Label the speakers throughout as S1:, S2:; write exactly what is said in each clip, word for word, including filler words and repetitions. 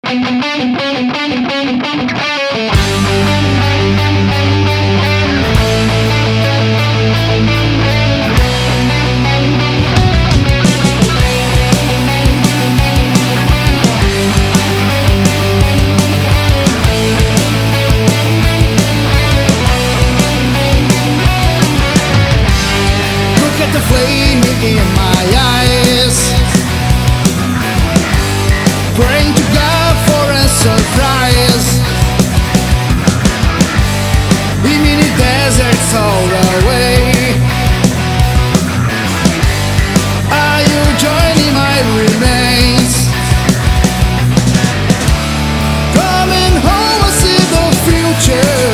S1: Flame in my eyes, praying to God for a surprise. In many deserts all the way, are you joining my remains? Coming home, I see the future.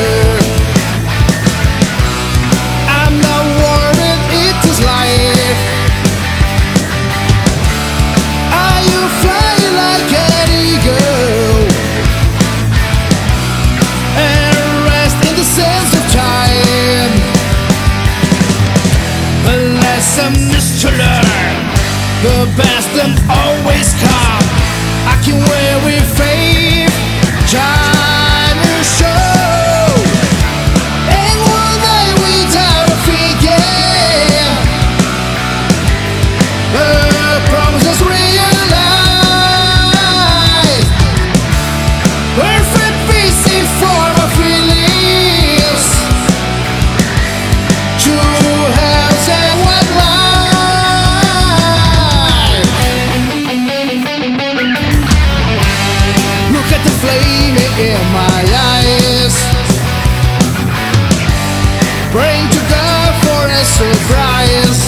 S1: To learn, the best and always come. I can wear with faith, time to show, and one day without thinking, the promises realized. Perfect peace in form of feelings, true health and what life. Flame in my eyes, praying to God for a surprise.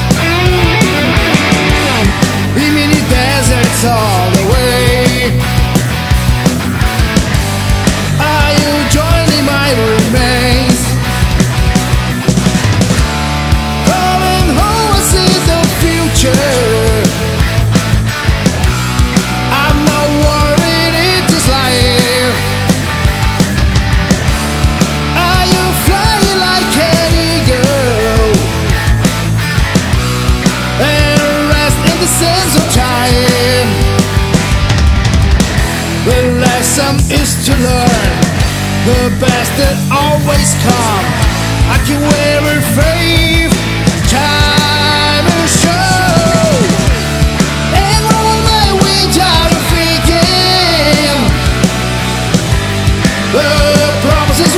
S1: In many deserts all the way, are you joining my remains? Coming home, I see the future. The lesson is to learn, the best that always come. I can wear a faith, time to show, and all my without thinking, the promises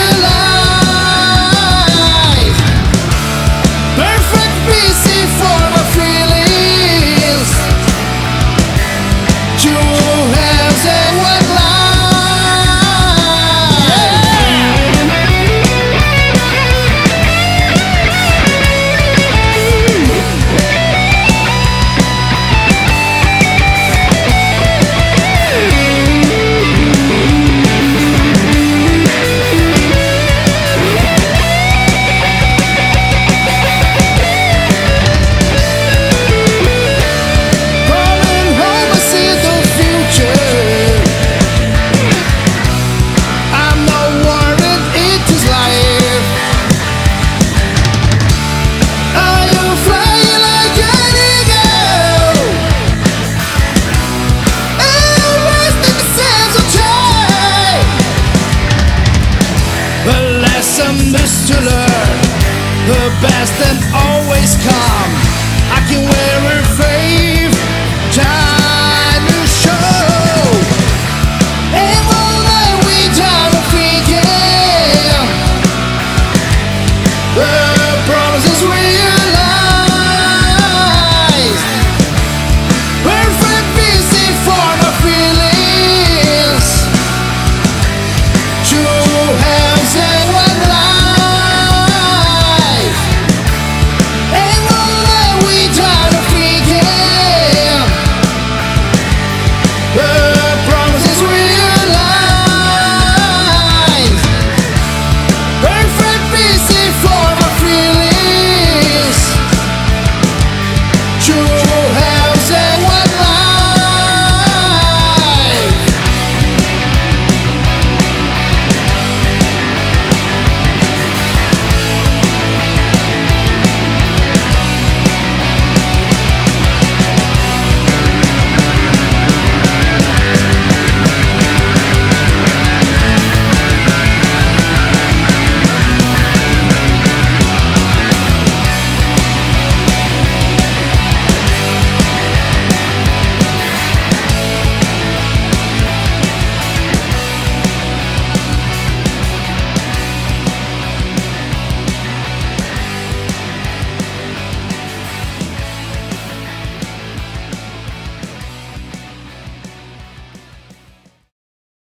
S1: realized. Perfect peace in form of feelings, true hands and what life. The lesson is to learn, the best and